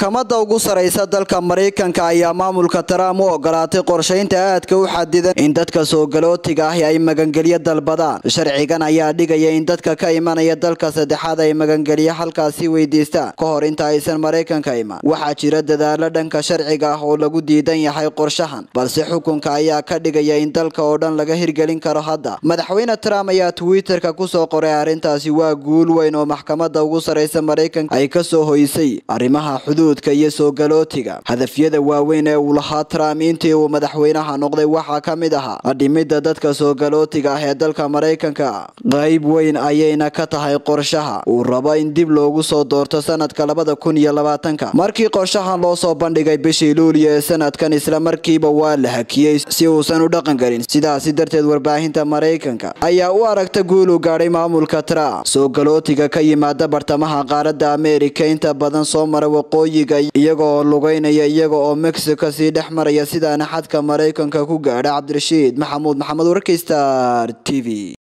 maxkamadda ugu sareysa dalka Mareykanka ayaa maamulka Trump u ogolaatay qorsheynta aadka u xadidan in dadka soo galootiga ah ay magangeliyo dalbadaan. Sharcigan ayaa dhigaya in dadka ka imanaya dalka saddexaad ay magangeliyo halkaasi weydiistaan ka hor inta aysan Mareykanka iman. Waxaa jira dadaalo dhanka sharciga ah oo lagu diidan yahay qorshahan, balse xukunka ayaa ka dhigaya in dalka oo dhan laga hirgelin karo hadda. Madaxweyne Trump ayaa Twitter-ka ku soo qoray arrintaasi waa guul weyn oo maxkamadda ugu sareysa Mareykanka ay ka soo hoysay arrimaha xuduudka iyo soo galootiga. Hadafyada waaweyn ee uu lahaa Trump intii uu madaxweynaha noqday waxaa ka mid ahaa dhimidda dadka soo galootiga ah ee dalka Mareykanka. Qayb weyn ayayna ka tahay qorshaha uu rabo in dib loogu soo doorto sanadka 2020. Markii qorshahan loo soo bandhigay bishii Luulyo ee sanadkan, isla markiiba waa la hakiyay si uusan u dhaqan galin. Sidaas darteed warbaahinta Mareykanka ayaa u aragta guul u gaadhay maamulka Trump. Soo galootiga ka yimaada bartamaha qaaradda Ameerika inta badan soo mara waqooyiga iyaga oo lugeynaya iyaga oo Mexico sii dhex maraya sidaana xadka Mareykanka ku gaadhay. Cabdirashiid Maxamuud wararka Star TV.